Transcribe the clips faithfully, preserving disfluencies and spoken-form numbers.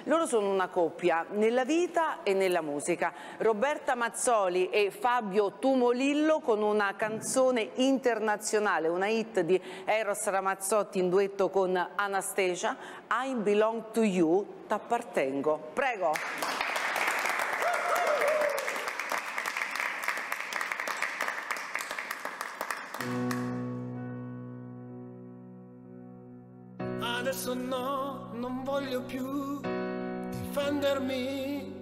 Loro sono una coppia nella vita e nella musica. Roberta Mazzoli e Fabio Tumolillo con una canzone internazionale, una hit di Eros Ramazzotti in duetto con Anastacia, I Belong to You, t'appartengo. Prego. Adesso no, non voglio più difendermi.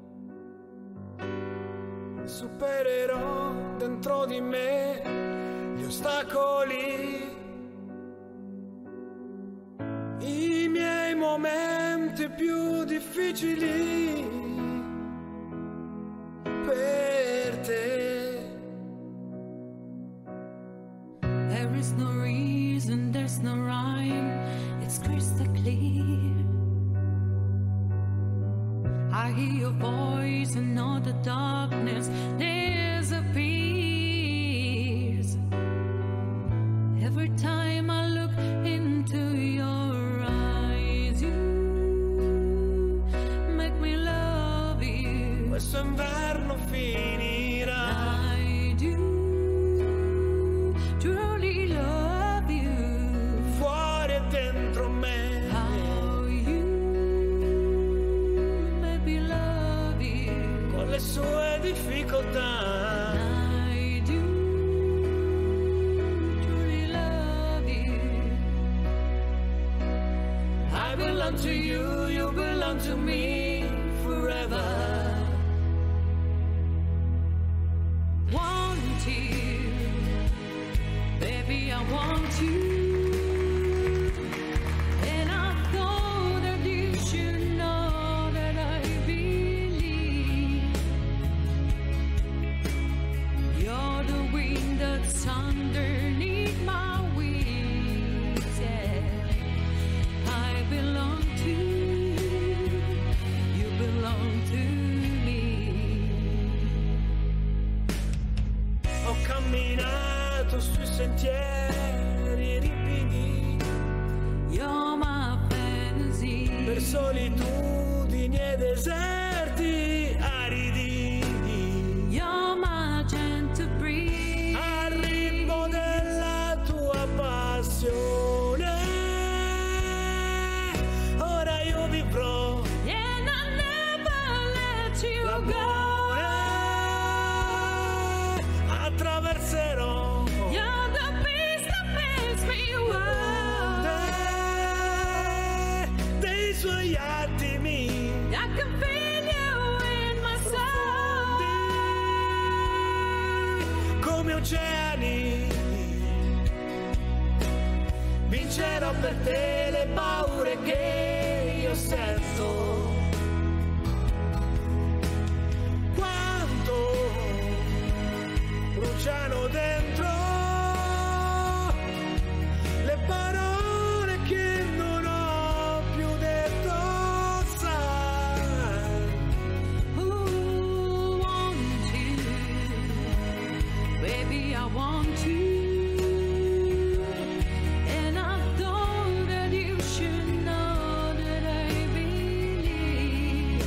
Supererò dentro di me gli ostacoli, i miei momenti più difficili per te. There is no reason, there's no rhyme, it's crystal clear. I hear your voice and all the darkness disappears. Every time I look into your eyes, you make me love you. Questo inverno finirà. I do truly love you. Fuori e dentro me. How you make me love you. Con le sue difficoltà. I do truly love you. I belong to you, you belong to me forever. Want you, baby, I want you. And I thought that you should know that I believe you're the wind that's underneath my wings. Yeah, I belong to you, you belong to me. Ho camminato sui sentieri ripidi You're my fantasy. per solitudini e deserti aridi, You're my gentle breeze. al ritmo della tua passione. Ora io vivrò And I never let you go. l'amore, attraverserò You're the peace that makes me wild. dei suoi attimi I can feel you in my soul. come oceani. Vincerò per te le paure che io sento. Quanto bruciano dentro le parole che non ho più detto, sai. Who wants you? Baby, I want you. And I thought that you should know that I believe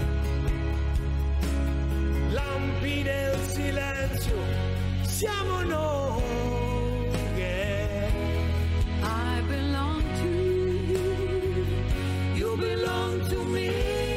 Lampi nel silenzio, siamo noi. Yeah. I belong to you, you belong to me.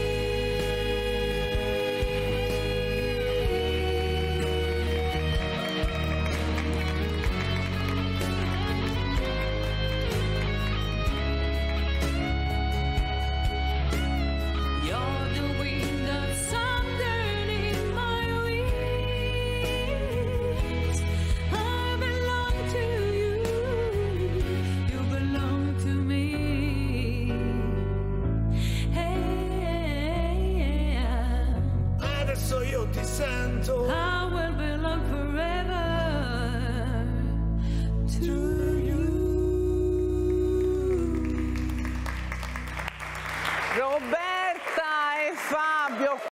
You're the wind that's underneath my wings. I belong to you, you belong to me. Hey, Adesso io ti sento. I will belong forever to you. Roberta e Fabio.